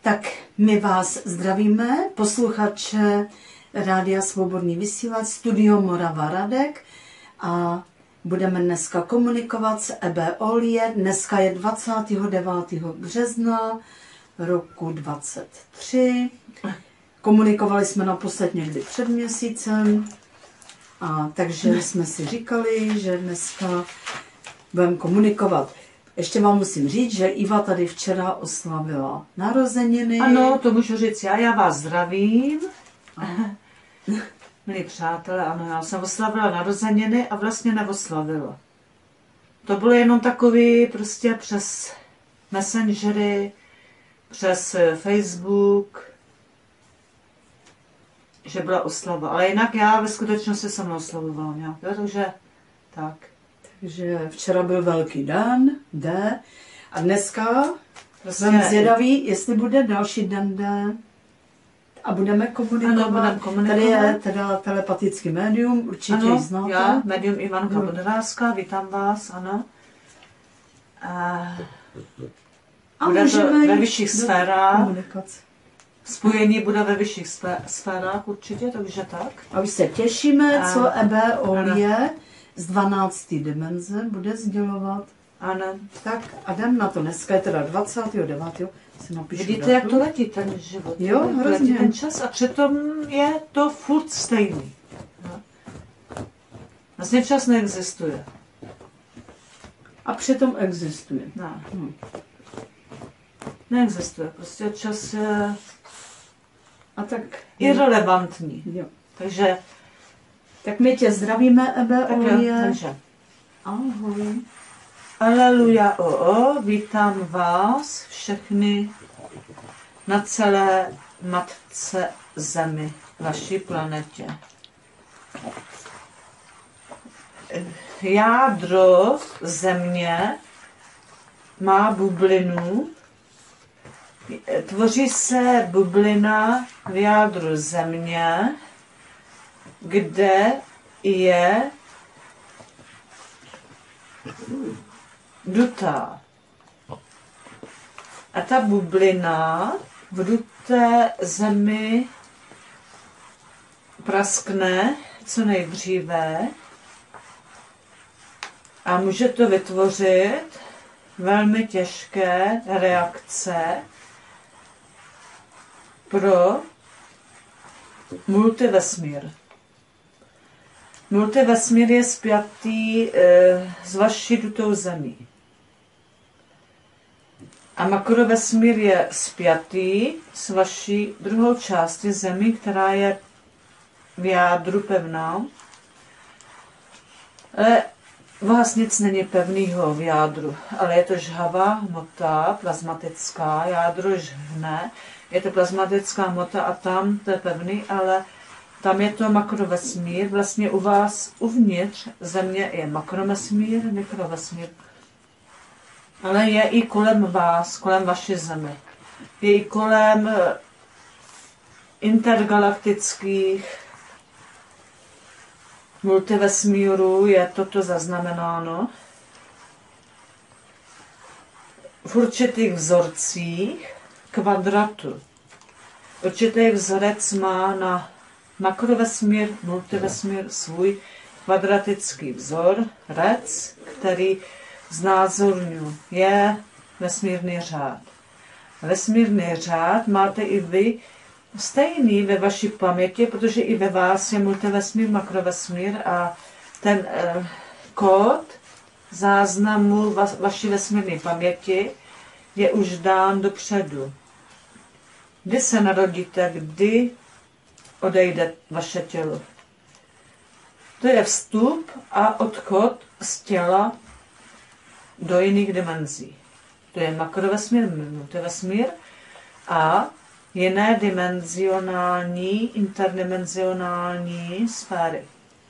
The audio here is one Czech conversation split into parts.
Tak my vás zdravíme, posluchače Rádia Svobodný vysílač, Studio Morava Radek, a budeme dneska komunikovat s Ebe Olie. Dneska je 29. března roku 23. Komunikovali jsme naposled někdy před měsícem, a takže jsme si říkali, že dneska budeme komunikovat. Ještě vám musím říct, že Iva tady včera oslavila narozeniny. Ano, to můžu říct já vás zdravím. Milí přátelé, ano, já jsem oslavila narozeniny a vlastně neoslavila. To bylo jenom takový prostě přes messengery, přes Facebook, že byla oslava. Ale jinak já ve skutečnosti jsem neoslavovala nějak, takže tak. Takže včera byl velký den, D, a dneska jsem zvědavý, jestli bude další den D. A budeme komunikovat. Ano, budeme komunikovat. Tady je teda telepatický médium, určitě ano, ji znáte. já, médium Ivanka Bodráská, vítám vás, ano. A bude to ve vyšších sférách. Spojení bude ve vyšších sférách určitě, takže tak. A už se těšíme, co Ebe Olie z 12. dimenze bude sdělovat. Ano. Tak a jdem na to. Dneska je teda 29. Si napíšu. Vidíte, jak to letí ten život. Jo, hrozně. Letí ten čas a přitom je to furt stejný. No. Vlastně čas neexistuje. A přitom existuje. No. Neexistuje. Prostě čas je a tak irelevantní. Jo. Takže tak my tě zdravíme, Ebe Olie. Takže ahoj. Aleluja, vítám vás všechny na celé matce Zemi, vaší planetě. Jádro Země má bublinu, tvoří se bublina v jádru Země, kde je dutá. A ta bublina v duté zemi praskne co nejdříve a může to vytvořit velmi těžké reakce pro multivesmír. Multivesmír je spjatý s vaší dutou zemí. A makrovesmír je spjatý s vaší druhou částí zemí, která je v jádru pevná. Ale vás nic není pevného v jádru, ale je to žhavá hmota, plazmatická, jádro žhne, je to plazmatická hmota a tam to je pevný, ale tam je to makrovesmír, vlastně u vás uvnitř země je makrovesmír, mikrovesmír. Ale je i kolem vás, kolem vaší zemi. Je i kolem intergalaktických multivesmírů, je toto zaznamenáno. V určitých vzorcích kvadratu. Určitý vzorec má na makrovesmír, multivesmír svůj kvadratický vzorec, který znázorňuje vesmírný řád. Vesmírný řád máte i vy stejný ve vaší paměti, protože i ve vás je multivesmír, makrovesmír a ten kód záznamu vaší vesmírné paměti je už dán dopředu. Kdy se narodíte, kdy odejde vaše tělo. To je vstup a odchod z těla do jiných dimenzí. To je makrovesmír, multivesmír a jiné dimenzionální, interdimenzionální sféry.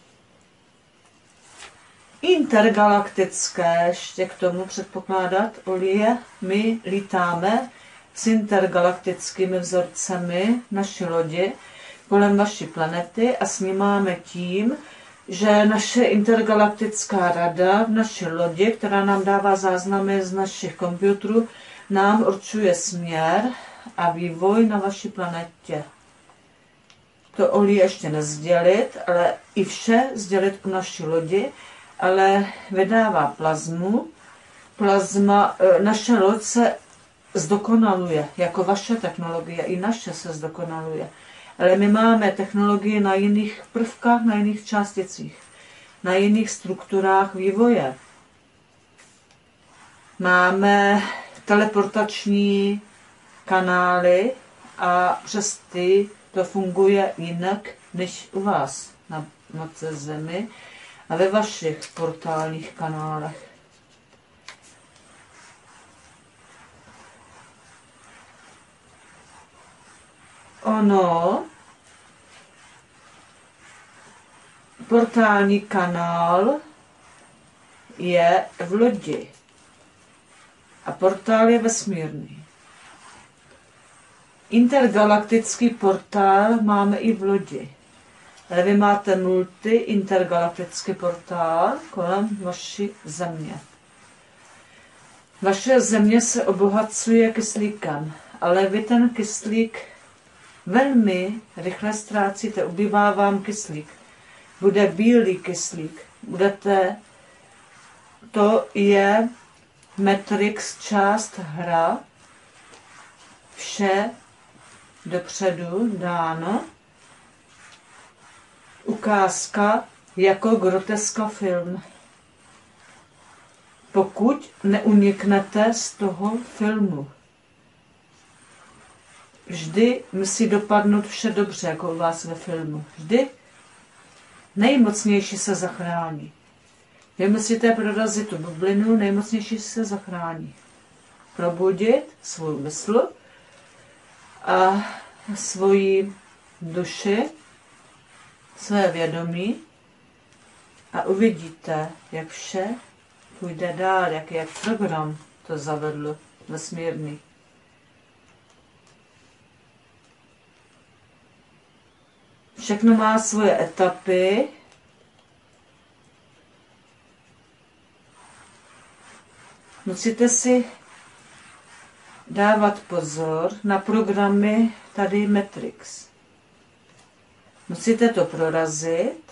Intergalaktické, ještě k tomu předpokládat, Olie, my lítáme s intergalaktickými vzorcemi naší lodi kolem vaší planety a snímáme tím, že naše intergalaktická rada v naší lodi, která nám dává záznamy z našich počítačů, nám určuje směr a vývoj na vaší planetě. To Oli ještě nezdělit, ale i vše sdělit u naší lodi, ale vydává plazmu. Plazma, naše loď se zdokonaluje, jako vaše technologie, i naše se zdokonaluje. Ale my máme technologie na jiných prvkách, na jiných částicích, na jiných strukturách vývoje. Máme teleportační kanály a přes ty to funguje jinak než u vás na matce Zemi a ve vašich portálních kanálech. Ono, portální kanál je v lodi a portál je vesmírný. Intergalaktický portál máme i v lodi, ale vy máte multi-intergalaktický portál kolem vaší země. Vaše země se obohacuje kyslíkem, ale vy ten kyslík velmi rychle ztrácíte, ubývá vám kyslík. Bude bílý kyslík. To je Matrix část hra. Vše dopředu dáno. Ukázka jako groteska film. Pokud neuniknete z toho filmu. Vždy musí dopadnout vše dobře, jako u vás ve filmu. Vždy nejmocnější se zachrání. Vy musíte prorazit tu bublinu, nejmocnější se zachrání. Probudit svou mysl a svoji duši, své vědomí a uvidíte, jak vše půjde dál, jak program to zavedl vesmírný. Všechno má svoje etapy. Musíte si dávat pozor na programy tady Matrix. Musíte to prorazit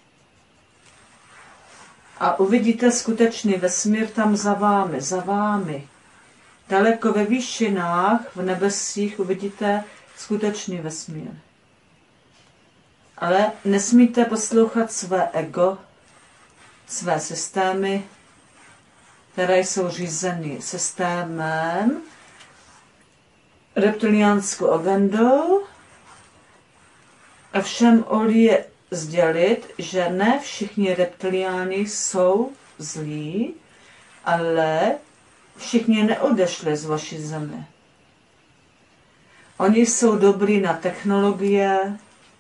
a uvidíte skutečný vesmír tam za vámi. Daleko ve výšinách, v nebesích uvidíte skutečný vesmír. Ale nesmíte poslouchat své ego, své systémy, které jsou řízeny systémem, reptiliánskou agendou. A všem Oli je sdělit, že ne všichni reptiliáni jsou zlí, ale všichni neodešli z vaší země. Oni jsou dobrý na technologie.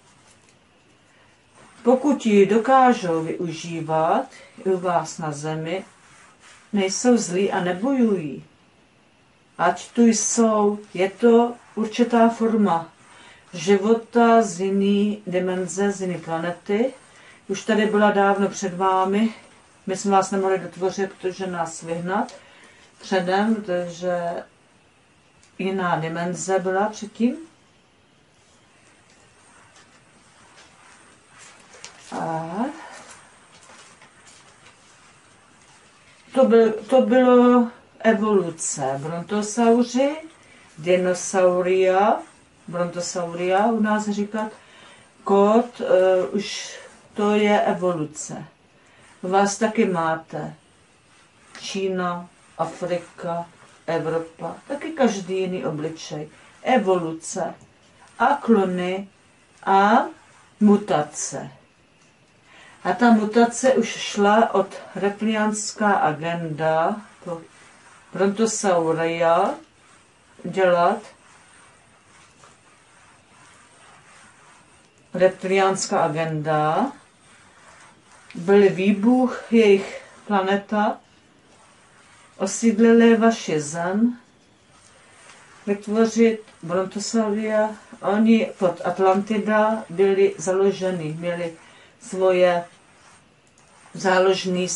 Pokud ji dokážou využívat i u vás na zemi, nejsou zlí a nebojují. Ať tu jsou, je to určitá forma života z jiné dimenze, z jiné planety. Už tady byla dávno před vámi. My jsme vás nemohli dotvořit, protože nás vyhnat předem, protože jiná dimenze byla předtím. A to bylo evoluce. Brontosauři, brontosauria u nás říkat, kód, už to je evoluce. U vás taky máte Čína, Afrika, Evropa, taky každý jiný obličej. Evoluce a klony a mutace. A ta mutace už šla od reptiliánská agenda po brontosauria dělat. Reptiliánská agenda byl výbuch jejich planeta, osídlili vaši zem, vytvořit brontosauria. Oni pod Atlantida byli založeni, měli svoje záložní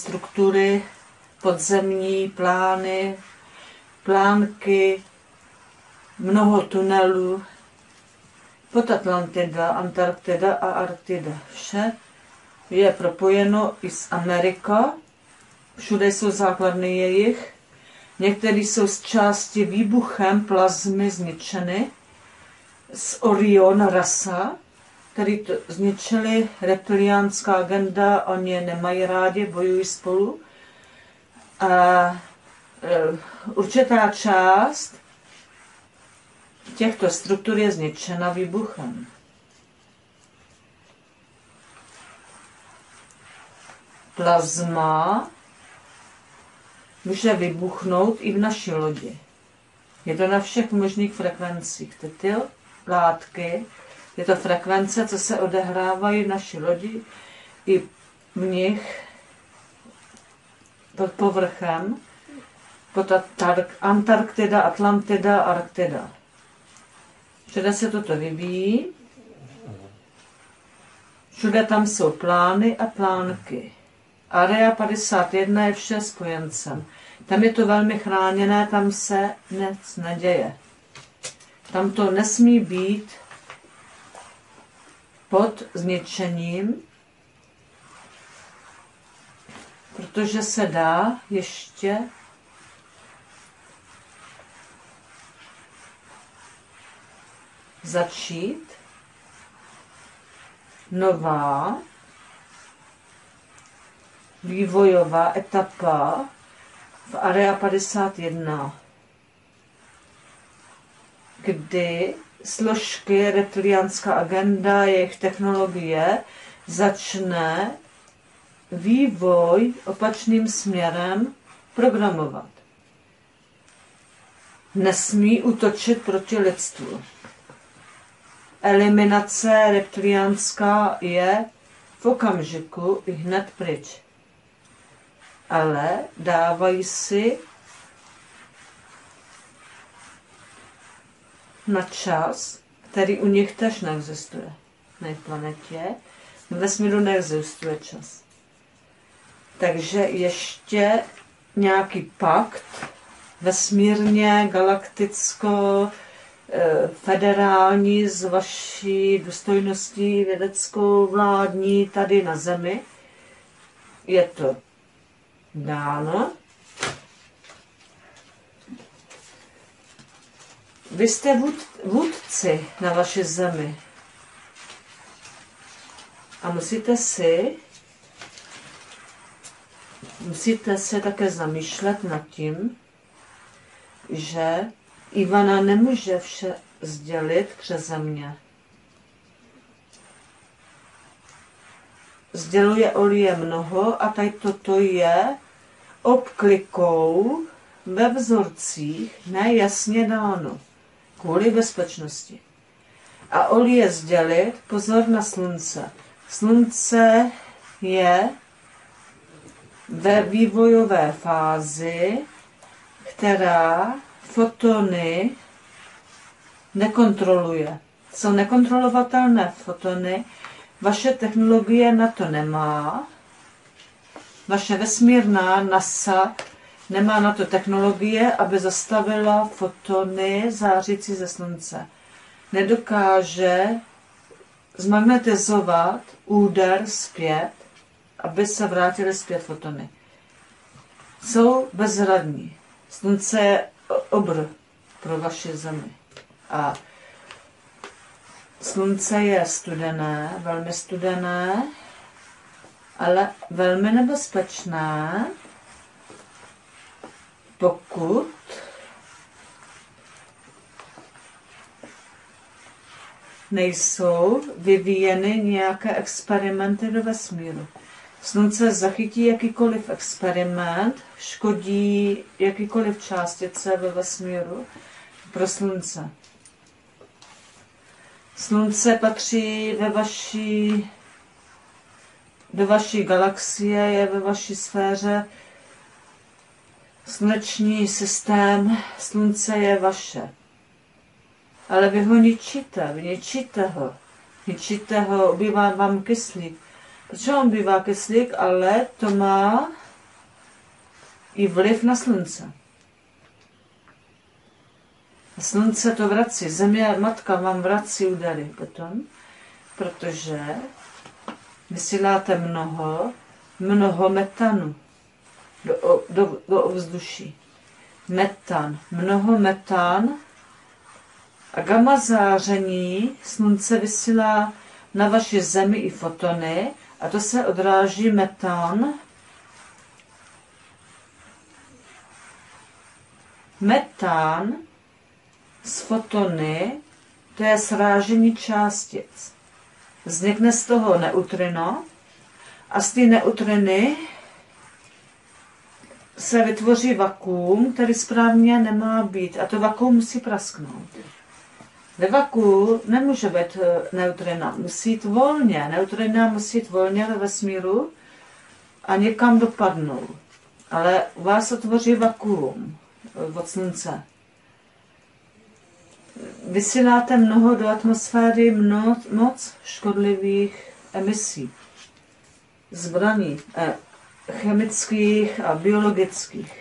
struktury, podzemní plány, plánky, mnoho tunelů pod Atlantida, Antarktida a Arktida. Vše je propojeno i s Amerika. Všude jsou základny jejich. Některé jsou z části výbuchem plazmy zničeny. Z Orion rasa, který to zničili, reptiliánská agenda, oni je nemají rádi, bojují spolu. A určitá část těchto struktur je zničena výbuchem. Plazma může vybuchnout i v naší lodi. Je to na všech možných frekvencích. Ty látky, tyto frekvence, co se odehrávají v naší lodi, i v nich pod povrchem, pod Antarktida, Atlantida, Arktida. Všude se toto vyvíjí. Všude tam jsou plány a plánky. Area 51 je vše spojencem. Tam je to velmi chráněné, tam se nic neděje. Tam to nesmí být pod zničením, protože se dá ještě začít nová vývojová etapa v Area 51, kdy složky reptiliánská agenda, jejich technologie začne vývoj opačným směrem programovat. Nesmí útočit proti lidstvu. Eliminace reptiliánská je v okamžiku i hned pryč. Ale dávají si na čas, který u nich tež neexistuje. Na planetě, ve vesmíru neexistuje čas. Takže ještě nějaký pakt vesmírně, galakticko, federální s vaší důstojností vědeckou, vládní tady na Zemi. Je to dáno. Vy jste vůdci na vaší Zemi. A musíte se také zamýšlet nad tím, že Ivana nemůže vše sdělit přeze mě. Sděluje Olie mnoho a tady toto je obklikou ve vzorcích nejasně dáno, kvůli bezpečnosti. A Olie sdělit, pozor na slunce. Slunce je ve vývojové fázi, která fotony nekontroluje. Jsou nekontrolovatelné fotony, vaše technologie na to nemá, vaše vesmírná NASA nemá na to technologie, aby zastavila fotony zářící ze slunce. Nedokáže zmagnetizovat úder zpět, aby se vrátily zpět fotony. Jsou bezradní. Slunce je obr pro vaši Zemi. A slunce je studené, velmi studené, ale velmi nebezpečné, pokud nejsou vyvíjeny nějaké experimenty do vesmíru. Slunce zachytí jakýkoliv experiment, škodí jakýkoliv částice ve vesmíru pro slunce. Slunce patří do vaší galaxie, je ve vaší sféře. Sluneční systém, slunce je vaše. Ale vy ho ničíte ho, ubývá vám kyslík. Proč on bývá kyslík, ale to má i vliv na slunce. Slunce to vrací, země matka vám vrací údery potom, protože vysíláte mnoho metanu do ovzduší. Mnoho metan a gamma záření slunce vysílá na vaši zemi i fotony a to se odráží metan. Metan z fotony, to je srážení částic. Vznikne z toho neutrino a z té neutriny se vytvoří vakuum, který správně nemá být a to vakuum musí prasknout. Ve vakuu nemůže být neutrina, musí jít volně. Neutrina musí jít volně ve vesmíru a někam dopadnou. Ale u vás se tvoří vakuum od slunce. Vysíláte mnoho do atmosféry moc škodlivých emisí, zbraní, chemických a biologických.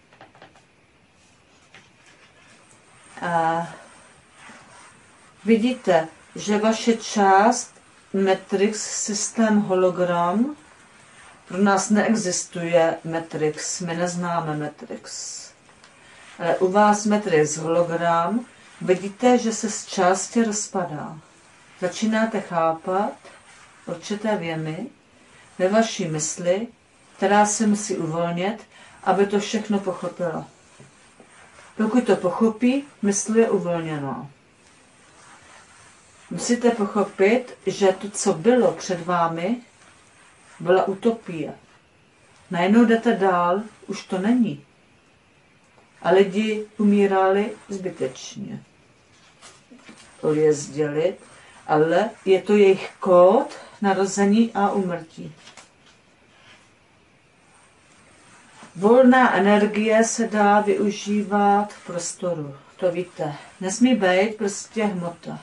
A vidíte, že vaše část Matrix, systém hologram, pro nás neexistuje Matrix, my neznáme Matrix. Ale u vás Matrix hologram, vidíte, že se z části rozpadá. Začínáte chápat určité věmy ve vaší mysli, která se musí uvolnit, aby to všechno pochopila. Pokud to pochopí, mysl je uvolněná. Musíte pochopit, že to, co bylo před vámi, byla utopie. Najednou jdete dál, už to není. A lidi umírali zbytečně. To je sdělit, ale je to jejich kód narození a úmrtí. Volná energie se dá využívat v prostoru, to víte. Nesmí být prostě hmota.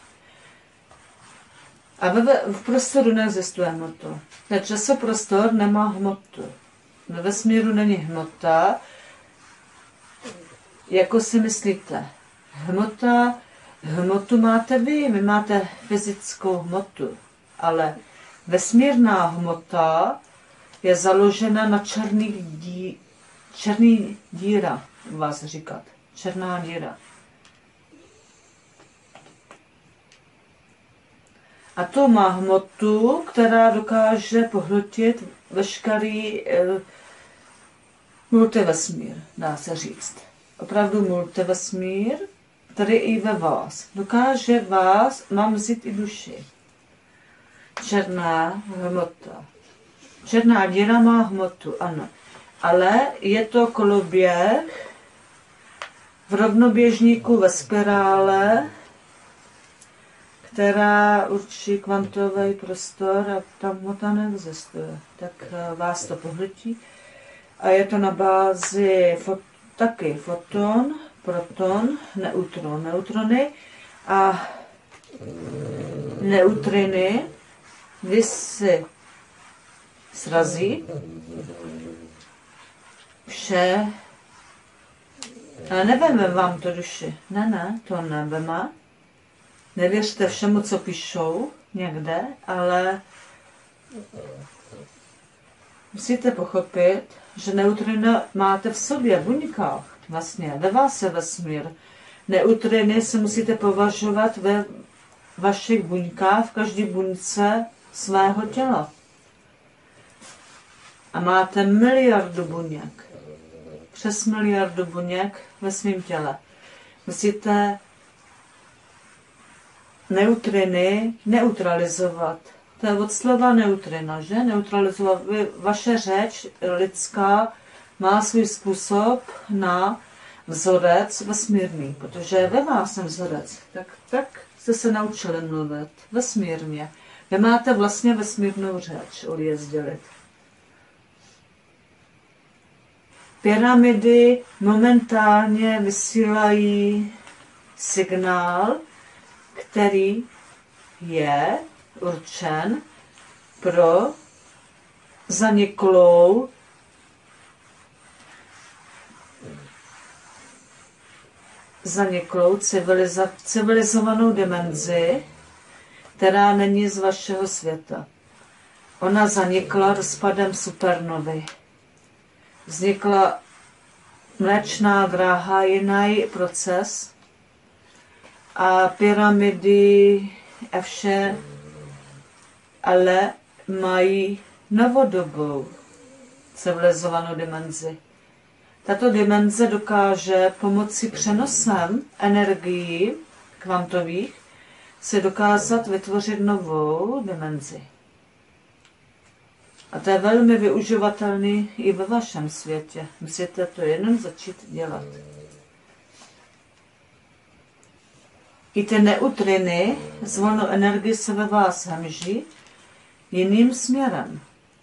A v prostoru neexistuje hmota. Ten časoprostor nemá hmotu. Ve vesmíru není hmota, jako si myslíte. Hmotu máte vy máte fyzickou hmotu, ale vesmírná hmota je založena na černý díra, vás říkat. Černá díra. A to má hmotu, která dokáže pohltit veškerý multivesmír, dá se říct. Opravdu multivesmír, který i ve vás. Dokáže vás, mám vzít i duši. Černá hmota. Černá díra má hmotu, ano. Ale je to koloběh v rovnoběžníku ve spirále, která určí kvantový prostor a ta hmota neexistuje. Tak vás to pohltí. A je to na bázi taky foton, proton, neutron, neutrony a neutriny, když si srazí vše, ale neveme vám to duši. Ne, to neveme. Nevěřte všemu, co píšou někde, ale musíte pochopit, že neutrino máte v sobě, v buňkách. Vlastně, ve vás je vesmír. Neutriny se musíte považovat ve vašich buňkách, v každé buňce svého těla. A máte miliardu buněk. Přes miliardu buněk ve svém těle. Musíte neutriny neutralizovat. To je od slova neutrina, že? Neutralizovat. Vaše řeč lidská má svůj způsob na vzorec vesmírný, protože ve vás je vzorec. Tak jste se naučili mluvit vesmírně. Vy máte vlastně vesmírnou řeč, je sdělit. Pyramidy momentálně vysílají signál, který je určen pro zaniklou zaniklou civilizovanou dimenzi, která není z vašeho světa. Ona zanikla rozpadem supernovy. Vznikla mléčná dráha, jiný proces a pyramidy a vše, ale mají novodobou civilizovanou dimenzi. Tato dimenze dokáže pomocí přenosem energií kvantových se dokázat vytvořit novou dimenzi. A to je velmi využívatelný i ve vašem světě. Musíte to jenom začít dělat. I ty neutriny z volnou energii se ve vás hemží jiným směrem.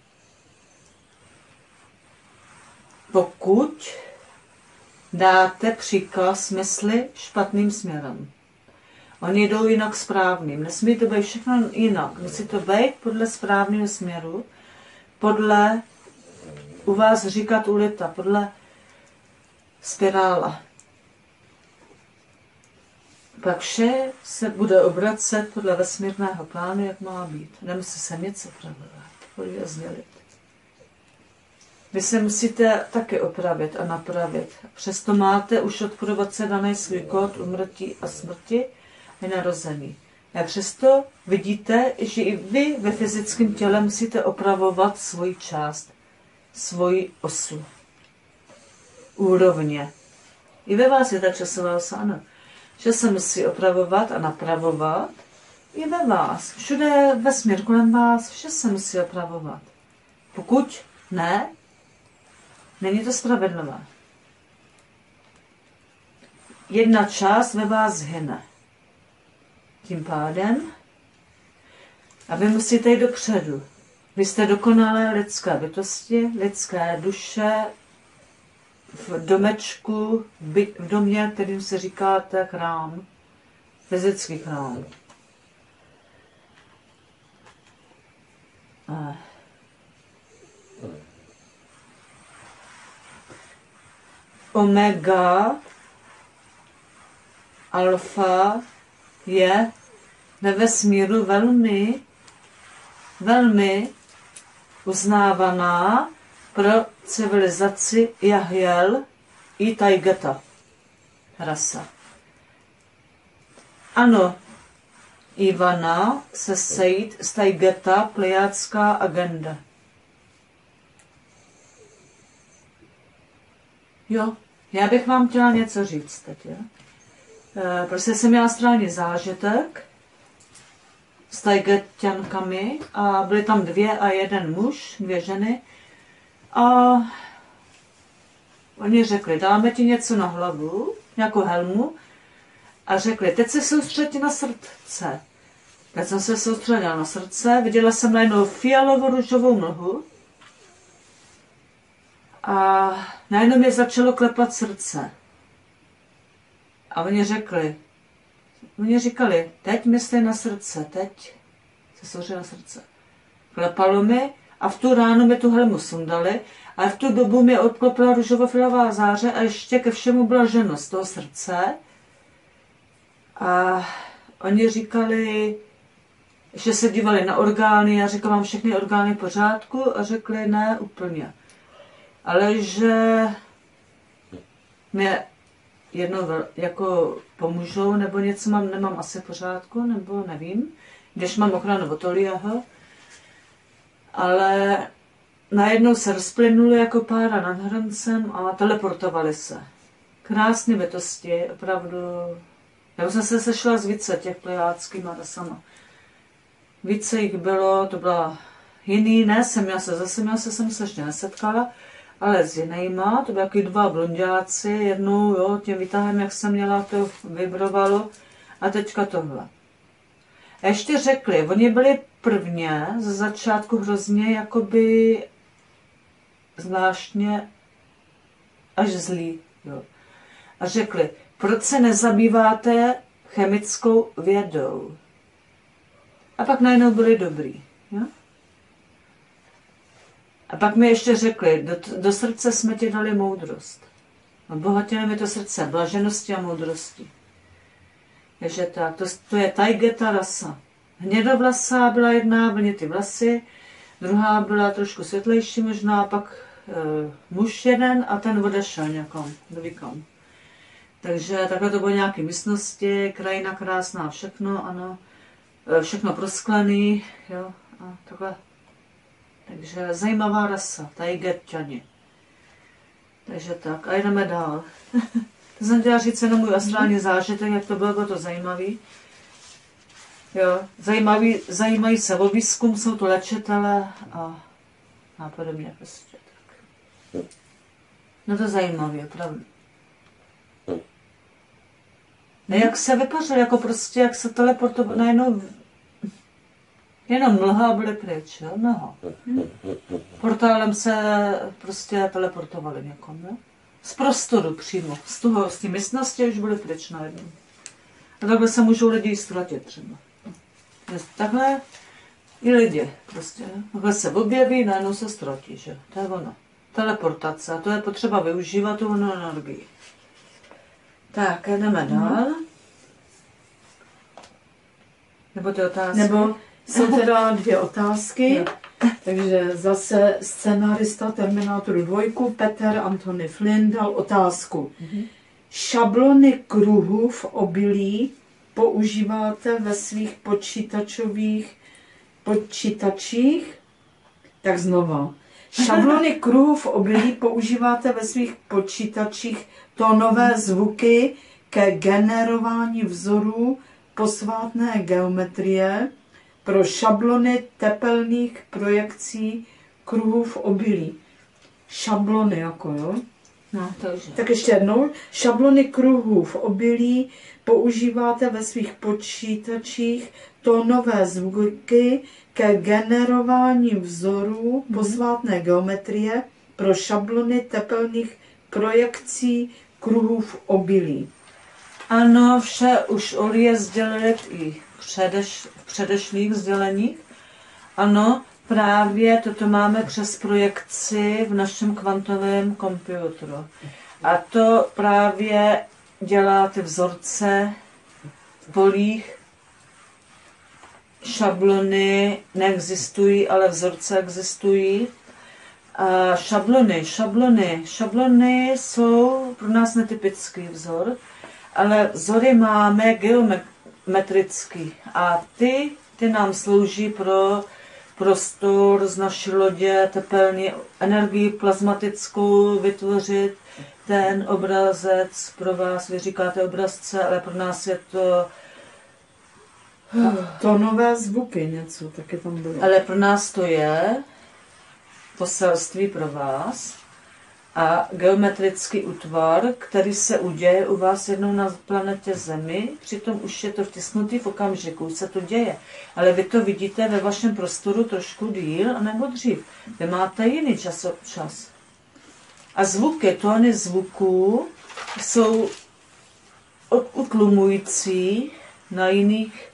Pokud dáte příkaz mysli špatným směrem. Oni jdou jinak správným. Nesmí to být všechno jinak. Musí to být podle správného směru. Podle, u vás říkat ulita, podle spirála. Pak vše se bude obracet podle vesmírného plánu, jak má být. Nemusí se nic opravovat. Pojďte sdělit. Vy se musíte taky opravit a napravit. Přesto máte už od prvoce daný svůj kód umrtí a smrti a narození. A přesto vidíte, že i vy ve fyzickém těle musíte opravovat svoji část, svoji osu, úrovně. I ve vás je ta časová osa, ano. Že se musí opravovat a napravovat. I ve vás. Všude vesmír kolem vás, vše se musí opravovat. Pokud ne, není to spravedlivé. Jedna část ve vás hyne. Tím pádem, a vy musíte jít dopředu. Vy jste dokonalé lidské bytosti, lidské duše v domečku, v domě, kterým se říkáte chrám, fyzický chrám. Omega, alfa je ve vesmíru velmi, velmi uznávaná pro civilizaci Jahiel i Taygeta rasa. Ano, Ivana se sejít z Taygeta plejádská agenda. Jo, já bych vám chtěla něco říct teď, jo? Prostě jsem měla astrální zážitek s Taygetiankami a byly tam 2 a 1 muž, 2 ženy a oni řekli, dáme ti něco na hlavu, nějakou helmu a řekli, teď se soustředí na srdce. Teď jsem se soustředila na srdce, viděla jsem najednou fialovou růžovou mlhu a najednou mě začalo klepat srdce. A oni říkali, teď myslí na srdce, teď se soustředí na srdce. Klepalo mi a v tu ránu mi tu helmu sundali a v tu dobu mi odklopila růžovo-fialová záře a ještě ke všemu byla ženost toho srdce. A oni říkali, že se dívali na orgány, já říkala, mám všechny orgány v pořádku a řekli, ne, úplně. Ale že mě jednou jako pomůžou, nebo něco nemám asi v pořádku, nebo nevím, když mám ochranu od Oliaho. Ale najednou se rozplynuli jako pára nad hrancem a teleportovali se. Krásné bytosti, opravdu. Já už jsem se sešla s více těch plejádskýma rasama. Více jich bylo, to byla jiný, ne, jsem se ještě nesetkala, ale s jinýma, to byly takový 2 blonďáci, jednou, jo, tím výtahem, jak jsem měla, to vibrovalo a teďka tohle. A ještě řekli, oni byli prvně ze začátku hrozně jakoby zvláštně až zlí, jo. A řekli, proč se nezabýváte chemickou vědou? A pak najednou byli dobrý, jo. A pak mi ještě řekli, do srdce jsme ti dali moudrost. Obohatilo mi to srdce blaženosti a moudrosti. Takže tak, to je Taigeta rasa. Hnědovlasá byla jedna, vlnitý vlasy, druhá byla trošku světlejší možná, a pak muž jeden a ten odešel někam, dovykam. Takže takhle to bylo nějaké místnosti, krajina krásná, všechno, ano, všechno prosklený, jo, a takhle. Takže zajímavá rasa, Taigetťani. Takže tak, a jdeme dál. To jsem chtěla říct jenom můj astrální zážitek, jak to bylo to zajímavý. Jo, zajímají se o výzkum, jsou to léčitele a podobně prostě. Tak. No to zajímavé, opravdu. Ne, jak se vypařil, jako prostě, jak se teleportoval, najednou jenom mlha a byly pryč, jo, mlha. Portálem se prostě teleportovali někam, jo. Z prostoru přímo, z té místnosti už byly pryč najednou. A takhle se můžou lidi ztratit třeba. Takhle i lidi prostě, takhle se objeví, najednou se ztratí, že? To je ono. Teleportace, a to je potřeba využívat tu energii. Tak, jdeme dál. Nebo ty otázky? Nebo jsou teda 2 otázky. Jo. Takže zase scenárista Terminátoru 2, Petr Anthony Flynn, dal otázku. Šablony kruhů v obilí používáte ve svých počítačích? Tak znova. Šablony kruhů v obilí používáte ve svých počítačích tónové zvuky ke generování vzorů posvátné geometrie pro šablony tepelných projekcí kruhů v obilí. Šablony jako, jo? No, takže. Tak ještě jednou. Šablony kruhů v obilí používáte ve svých počítačích tónové zvuky ke generování vzorů posvátné geometrie pro šablony tepelných projekcí kruhů v obilí. Ano, vše už Olie sdělili i v předešlých sděleních. Ano, právě toto máme přes projekci v našem kvantovém počítači. A to právě dělá ty vzorce v polích. Šablony neexistují, ale vzorce existují. A šablony jsou pro nás netypický vzor, ale vzory máme geometrický a ty nám slouží pro prostor z naší lodě, tepelní energii plazmatickou vytvořit ten obrazec pro vás. Vy říkáte obrazce, ale pro nás je to tónové zvuky něco, taky tam bylo. Ale pro nás to je poselství pro vás a geometrický útvar, který se uděje u vás jednou na planetě Zemi, přitom už je to vtisknutý v okamžiku, se to děje. Ale vy to vidíte ve vašem prostoru trošku díl nebo dřív. Vy máte jiný čas. A zvuky, tóny zvuků jsou utlumující na jiných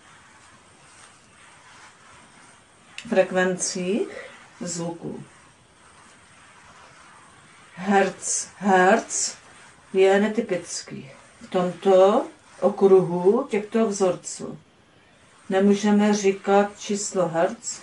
frekvencích zvuků. Hertz je netypický. V tomto okruhu těchto vzorců nemůžeme říkat číslo hertz,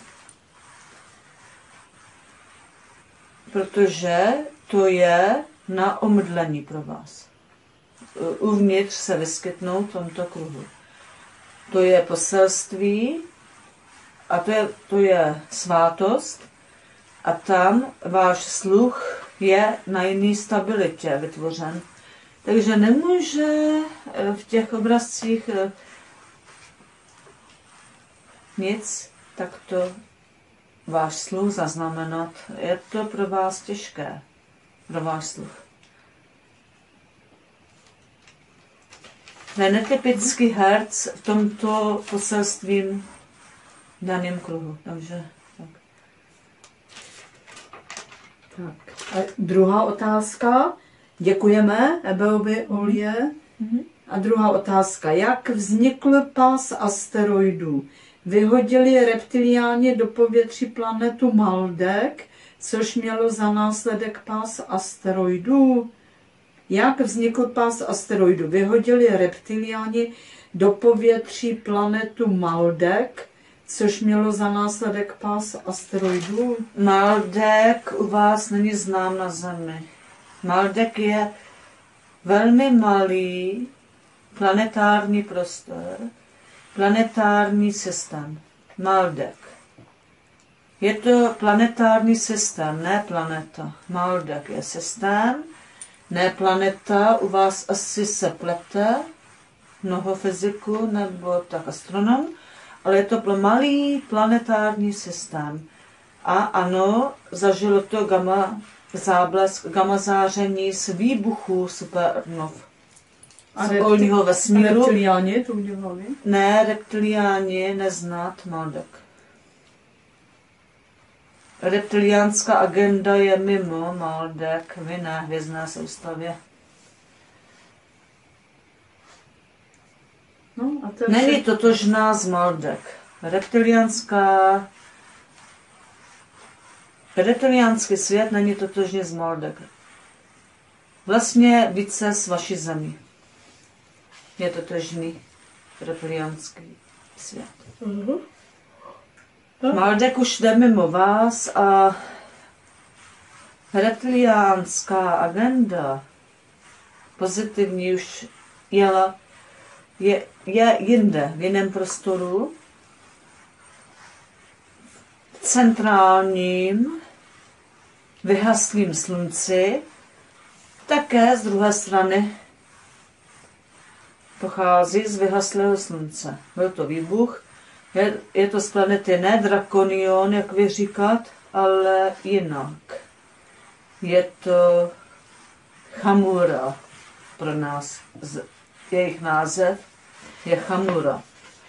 protože to je na omdlení pro vás. Uvnitř se vyskytnou v tomto kruhu. To je poselství a to je svátost a tam váš sluch je na jiný stabilitě vytvořen. Takže nemůže v těch obrazcích nic takto váš sluch zaznamenat. Je to pro vás těžké, pro váš sluch. To je netypický hertz v tomto poselstvím daném kruhu. Takže tak. Tak. A druhá otázka. Děkujeme Ebeovi Olie. A druhá otázka. Jak vznikl pás asteroidů? Vyhodili reptiliáni do povětří planetu Maldek, což mělo za následek pás asteroidů. Jak vznikl pás asteroidů? Vyhodili reptiliáni do povětří planetu Maldek, což mělo za následek pás asteroidů. Maldek u vás není znám na Zemi. Maldek je velmi malý planetární prostor, planetární systém. Maldek. Je to planetární systém, ne planeta. Maldek je systém, ne planeta. U vás asi se plete mnoho fyziků nebo tak astronom, ale je to malý planetární systém. A ano, zažilo to záblesk, gamma záření z výbuchu supernov. A z okolního vesmíru. Reptiliáni to udělali? Ne, reptiliáni neznát Maldek. Reptiliánská agenda je mimo Maldek v jiné hvězdné soustavě. No, a to Není totožná z Maldek. Reptiliánský svět není totožný z Maldek. Vlastně více z vaší Zemi je totožný reptiliánský svět. Maldek už jde mimo vás a reptiliánská agenda pozitivní už je jinde, v jiném prostoru, v centrálním vyhaslým slunci, také z druhé strany pochází z vyhaslého slunce. Byl to výbuch, je to z planety ne Drakonion, jak vy říkat, ale jinak. Je to Chamura pro nás. Jejich název je Chamura.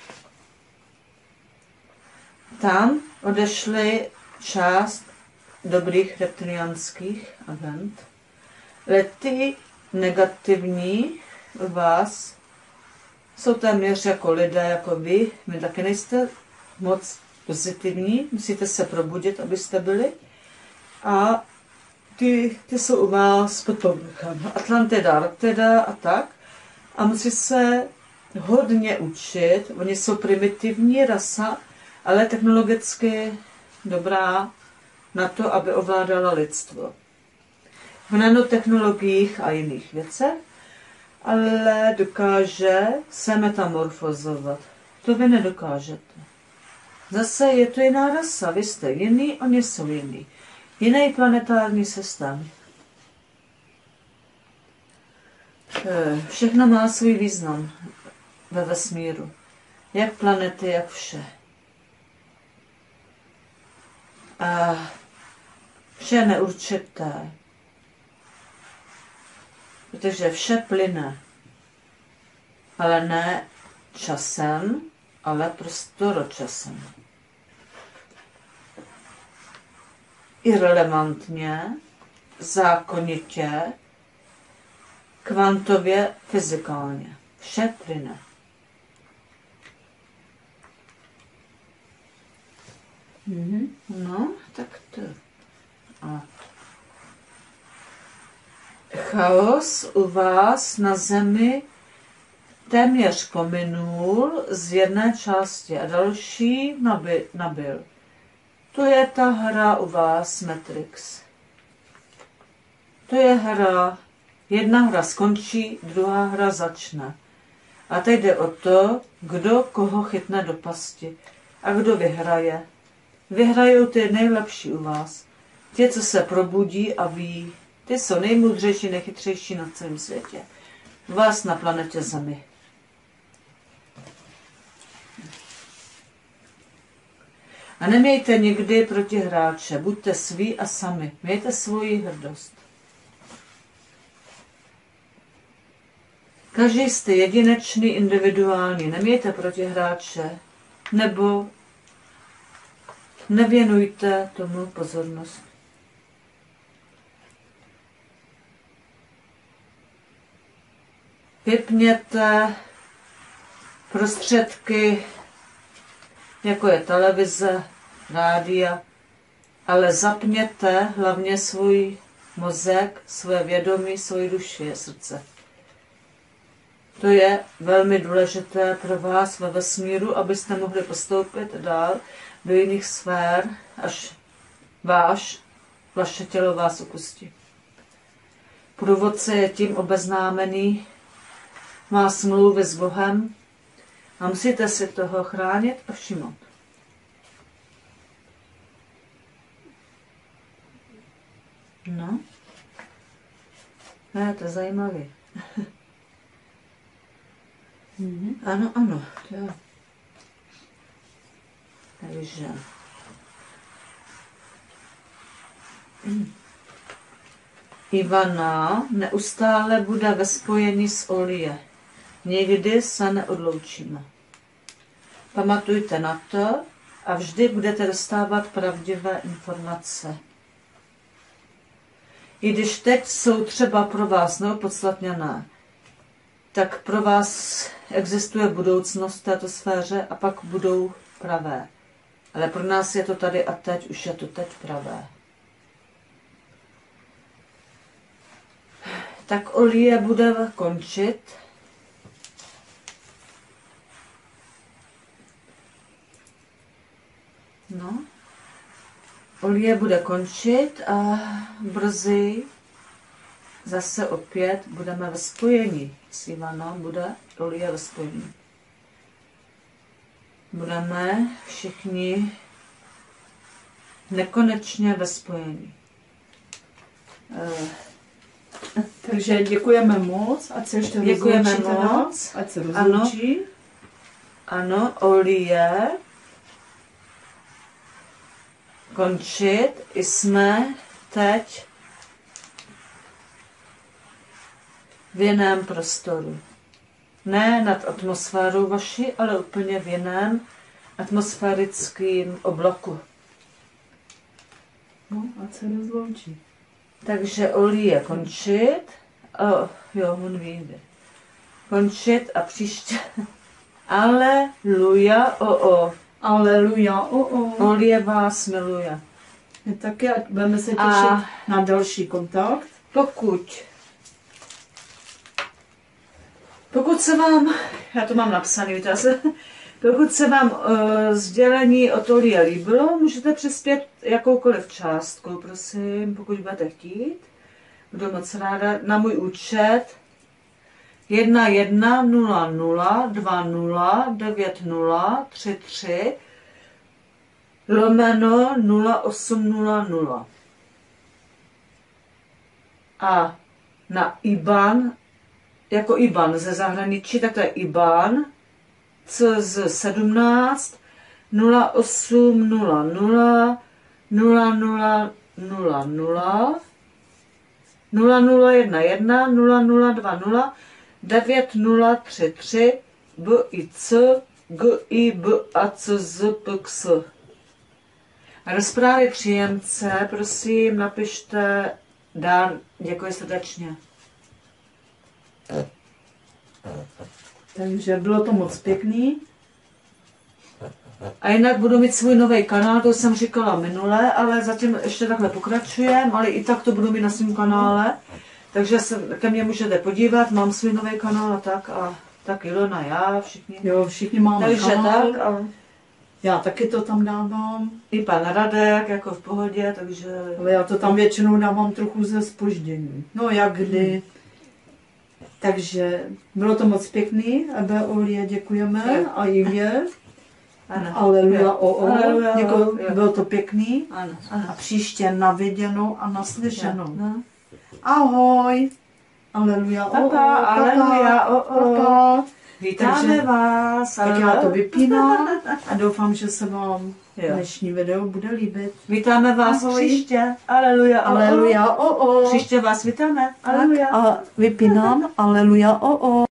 Tam odešly část dobrých reptiliánských agent. Ty negativní u vás jsou téměř jako lidé, jako vy. Vy taky nejste moc pozitivní, musíte se probudit, abyste byli. A ty jsou u vás pod povrchem. Atlantida, Arktida a tak. A musí se hodně učit. Oni jsou primitivní rasa, ale technologicky dobrá na to, aby ovládala lidstvo. V nanotechnologiích a jiných věcech, ale dokáže se metamorfozovat. To vy nedokážete. Zase je to jiná rasa, vy jste jiný, oni jsou jiný. Jiný planetární systém. Všechno má svůj význam ve vesmíru. Jak planety, jak vše. A vše je neurčité. Protože vše plyne. Ale ne časem, ale prostoročasem. Irelevantně, zákonitě, kvantově, fyzikálně. Vše plyne. No, tak to. A chaos u vás na Zemi téměř pominul z jedné části a další nabyl. To je ta hra u vás Matrix. To je hra, jedna hra skončí, druhá hra začne. A teď jde o to, kdo koho chytne do pasti a kdo vyhraje. Vyhrajou ty nejlepší u vás. Ti, co se probudí a ví. Ty jsou nejmoudřejší, nejchytřejší na celém světě. Vás na planetě Zemi. A nemějte nikdy proti hráče. Buďte sví a sami. Mějte svoji hrdost. Každý jste jedinečný, individuální. Nemějte proti hráče. Nebo nevěnujte tomu pozornost. Vypněte prostředky, jako je televize, rádia, ale zapněte hlavně svůj mozek, svoje vědomí, svoji duši, srdce. To je velmi důležité pro vás ve vesmíru, abyste mohli postoupit dál do jiných sfér, až vaše tělo vás opustí. Průvodce je tím obeznámený, má smlouvy s Bohem a musíte si toho chránit a všimnout. No, ne, to je zajímavé. Ano, ano, jo. Takže. Ivana neustále bude ve spojení s Olie. Nikdy se neodloučíme. Pamatujte na to a vždy budete dostávat pravdivé informace. I když teď jsou třeba pro vás neopodstatněné, tak pro vás existuje budoucnost v této sféře a pak budou pravé. Ale pro nás je to tady a teď, už je to teď pravé. Tak Olie bude končit. No. Olie bude končit a brzy zase opět budeme ve spojení. S Ivanou bude Olie ve spojení. Budeme všichni nekonečně ve spojení. Takže děkujeme moc, ať se ještě rozloučí teda, ať se rozloučí. Ano, Olie končit. Jsme teď v jiném prostoru. Ne nad atmosférou vaší, ale úplně v jiném atmosférickém oblaku. No, ať se rozloučí. Takže Olie končit. Jo, on vyjde. Končit a příště. Aleluja, Aleluja, Olie vás miluje. Taky ať budeme se těšit na další kontakt. Pokud se vám, já to mám napsané, pokud se vám sdělení od Olie líbilo, můžete přispět jakoukoliv částkou, prosím, pokud budete chtít. Budu moc ráda. Na můj účet 1100209033 /0800. A na IBAN, jako IBAN ze zahraničí, tak to je IBAN CZ17 0800 0000 0011 0020 9033 BIC GIBACZPX. A do zprávy příjemce, prosím, napište Dan, děkuji srdečně. Takže bylo to moc pěkný. A jinak budu mít svůj nový kanál, to jsem říkala minule, ale zatím ještě takhle pokračujem, ale i tak to budu mít na svém kanále. Takže se ke mně můžete podívat, mám svůj nový kanál a tak Ilona, já, všichni. Jo, všichni máme takže kanál. Tak a já taky to tam dávám. I pan Radek, jako v pohodě, takže... Ale já to tam většinou dávám trochu ze zpoždění. No jak kdy. Takže bylo to moc pěkný. Ebe Olie děkujeme a Jivě. Aleluja, Děkuji, bylo to pěkný. Ano. A příště na viděnou a naslyšenou. No. Ahoj. Aleluja, aleluja, Vítáme vás. Tak já to vypínám a doufám, že se vám dnešní video bude líbit. Vítáme vás příště. Aleluja, aleluja, Příště vás vítáme. Aleluja. A vypínám. Aleluja,